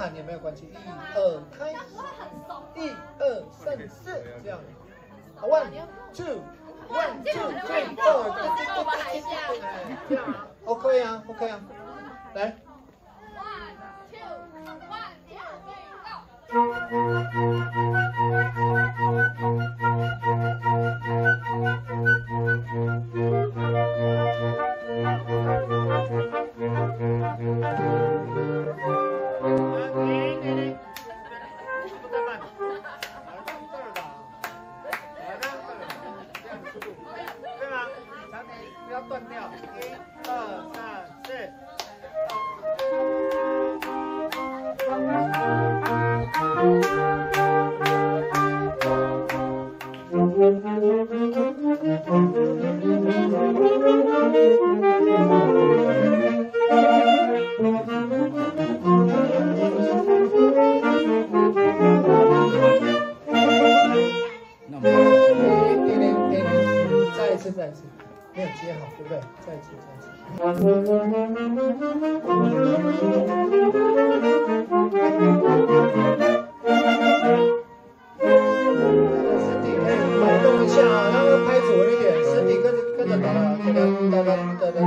喊也没有关系。1、2，开始。1、2、3、4，这样。好 ，1、2、1、2、3、4，这样啊 ，OK 啊 ，OK 啊，来。 不要断掉，1、2、3、4。 再一次，没有接好，对不对？再一次。身体可以摆动一下啊，让它拍左一点，身体跟着打哒。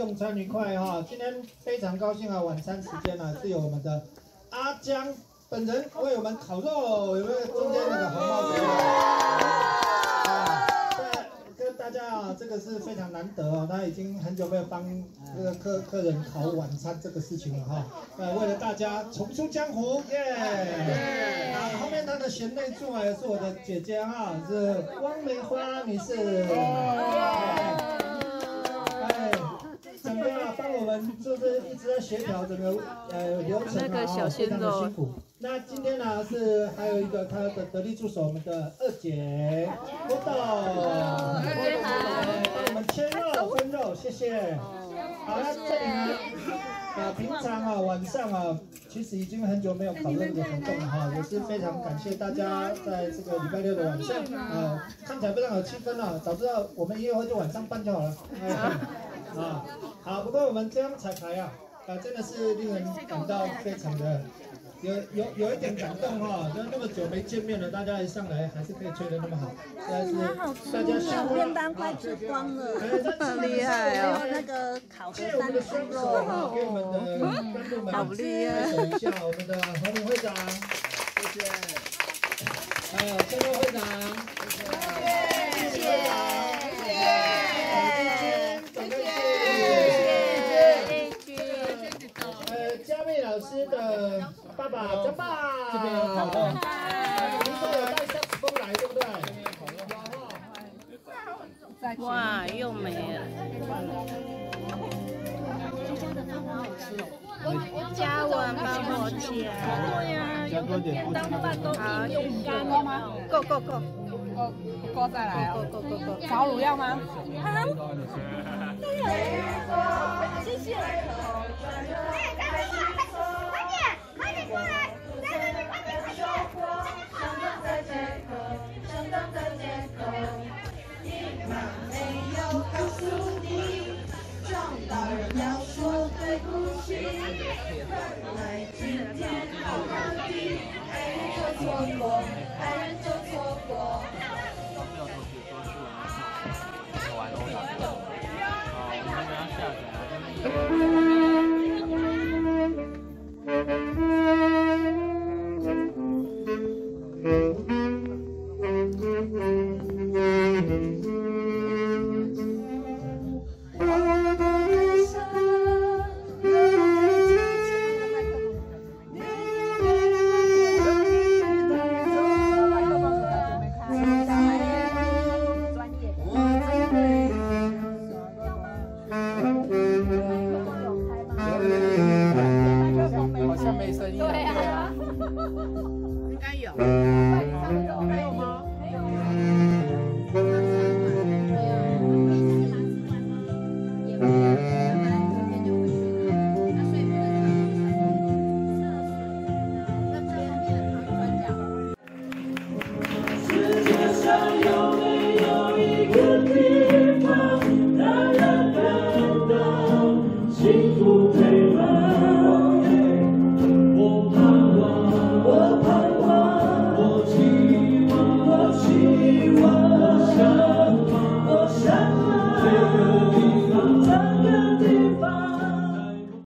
用餐愉快哈！今天非常高兴啊，晚餐时间呢是由我们的阿江本人为我们烤肉，有没有中间那个红帽子？跟大家啊，这个是非常难得哦，他已经很久没有帮这个客人烤晚餐这个事情了哈。为了大家重出江湖，耶！后面他的贤内助啊，也是我的姐姐哈，是汪梅花女士。整个帮我们就是一直在协调整个流程啊，非常的辛苦。那今天呢是还有一个他的得力助手，我们的二姐郭豆，帮我们切肉分肉，谢谢。好，那这里呢，平常啊晚上啊，其实已经很久没有烤肉的活动了哈，也是非常感谢大家在这个礼拜六的晚上看起来非常有气氛啊，早知道我们音乐会就晚上办就好了。好，不过我们这样彩排啊，真的是令人感到非常的有一点感动哈，那么久没见面了，大家一上来还是可以吹得那么好，实在是大家辛苦了。 便当快吃光了，很厉害哦！那个烤的三只肉， 给我们的观众们好厉害！ 手一下我们的何明会长，谢谢。还有郑若会长，谢谢。嘉妹老师的爸爸张爸，这边有烤肉，您说有带沙子风来，对不对？ 哇，又没了。嘉文帮我夹。对呀，有个便当饭都硬用干了吗？够。够再来哦。够。炒卤要吗？啊？谢谢。过来，来，快点！上班在街头，你妈没有告诉你，撞到人要说对不起。本来今天好好的，爱人就错过。世界上有